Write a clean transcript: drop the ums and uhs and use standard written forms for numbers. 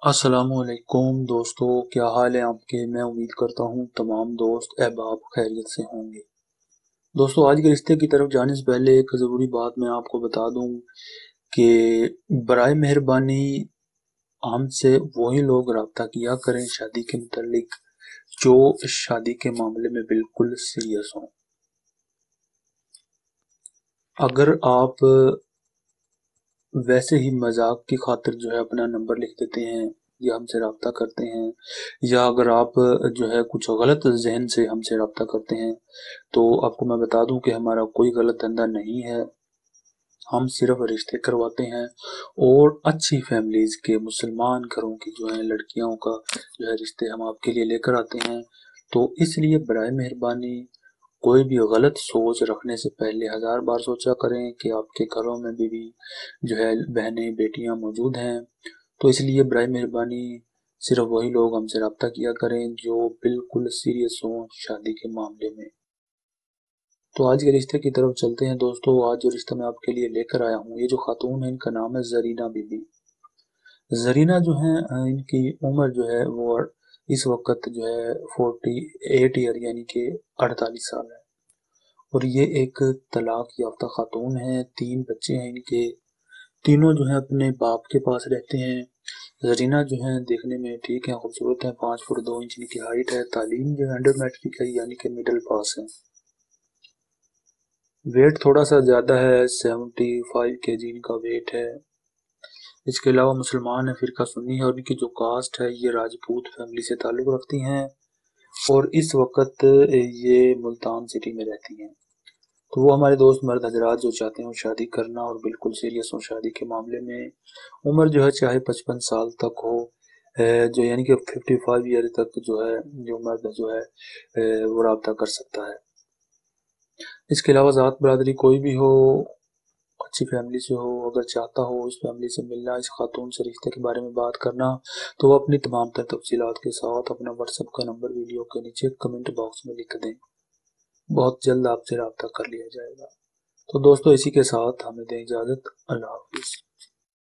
अस्सलामुअलैकुम दोस्तों, क्या हाल है आपके। मैं उम्मीद करता हूँ तमाम दोस्त अहबाब खैरियत से होंगे। दोस्तों, आज के रिश्ते की तरफ जाने से पहले एक ज़रूरी बात मैं आपको बता दूँ कि बराए मेहरबानी हमसे वही लोग रब्ता किया करें शादी के मुतालिक जो शादी के मामले में बिल्कुल सीरियस हों। अगर आप वैसे ही मजाक की खातिर जो है अपना नंबर लिख देते हैं या हमसे रब्ता करते हैं, या अगर आप जो है कुछ गलत जहन से हमसे रब्ता करते हैं, तो आपको मैं बता दूं कि हमारा कोई गलत धंधा नहीं है। हम सिर्फ रिश्ते करवाते हैं और अच्छी फैमिलीज के मुसलमान घरों की जो है लड़कियों का जो है रिश्ते हम आपके लिए लेकर आते हैं। तो इसलिए बराए मेहरबानी कोई भी गलत सोच रखने से पहले हजार बार सोचा करें कि आपके घरों में भी जो है बहनें बेटियां मौजूद हैं। तो इसलिए बराए मेहरबानी सिर्फ वही लोग हमसे रब्ता किया करें जो बिल्कुल सीरियस हों शादी के मामले में। तो आज के रिश्ते की तरफ चलते हैं दोस्तों। आज जो रिश्ता मैं आपके लिए लेकर आया हूँ, ये जो खातून है इनका नाम है जरीना बीबी। जरीना जो है इनकी उम्र जो है वो इस वक्त जो है 48 ईयर यानी कि 48 साल है। और ये एक तलाक याफ्ता खातून है। 3 बच्चे हैं इनके। तीनों जो है अपने बाप के पास रहते हैं। जरीना जो है देखने में ठीक है, खूबसूरत है, 5 फुट 2 इंच इनकी हाइट है। तालीम जो है अंडर मैट्रिक है यानी कि मिडिल पास है। वेट थोड़ा सा ज़्यादा है, 75 kg इनका वेट है। इसके अलावा मुसलमान है, फिरका सुन्नी है, और इनकी जो कास्ट है ये राजपूत फैमिली से ताल्लुक़ रखती हैं और इस वक्त ये मुल्तान सिटी में रहती हैं। तो वो हमारे दोस्त मर्द हजरात जो चाहते हैं शादी करना और बिल्कुल सीरियस हो शादी के मामले में, उम्र जो है चाहे 55 साल तक हो, जो यानी कि 55 ईयर तक जो है जो मर्द जो है वो रब्ता कर सकता है। इसके अलावा ज़ात बरादरी कोई भी हो, अच्छी फैमिली से हो, अगर चाहता हो इस फैमिली से मिलना, इस खातून से रिश्ते के बारे में बात करना, तो वो अपनी तमाम तर तफसीलात के साथ अपना व्हाट्सएप का नंबर वीडियो के नीचे कमेंट बॉक्स में लिख दें। बहुत जल्द आपसे रब्ता कर लिया जाएगा। तो दोस्तों, इसी के साथ हमें दें इजाज़त। अल्लाह हाफिज़।